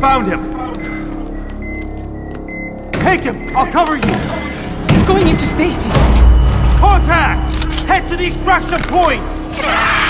found him. Take him! I'll cover you! He's going into stasis! Contact! Head to the extraction point!